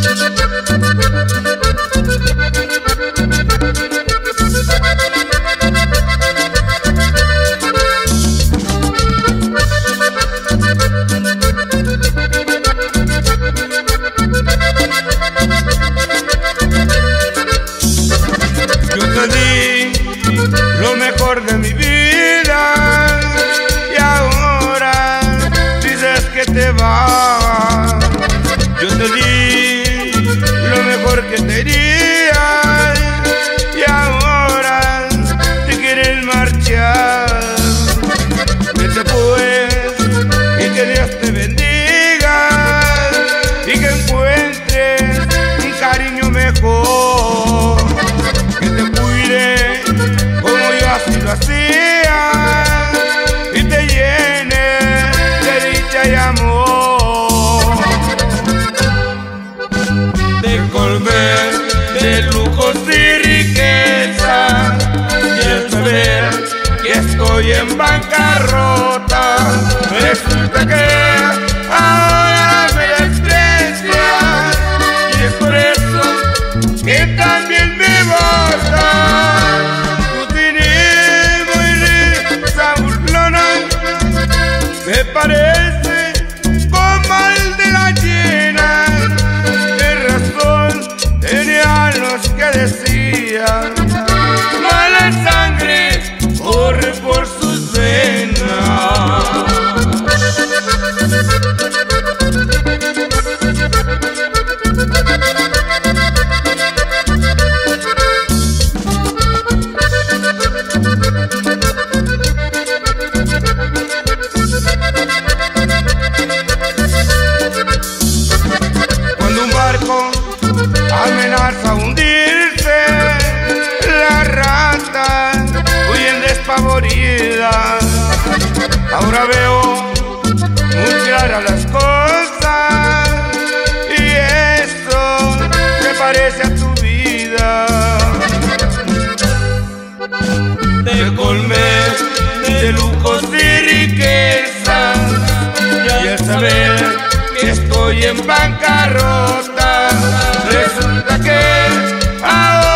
Lo mejor de mi vida y ahora dices que te vas. Yo te di lo mejor que tenía y ahora te quieres marchar. Vete pues y que Dios te bendiga y que encuentres un cariño mejor, que te cuide así lo hacía y te llene de dicha y amor. De colmer, de lujos y riqueza, y el saber que estoy en bancarrota, resulta que ahora me desprecias, y es por eso que también me botas. Me parece como el de la hiena, qué razón tenían los que decían, mala sangre corre por sus venas. Amenaza a hundirse, las ratas huyen despavoridas. Ahora veo muy claras las cosas y esto se parece a tu vida. De colmer, de lujos y riquezas, y al saber que estoy en bancarrota, resulta que ahora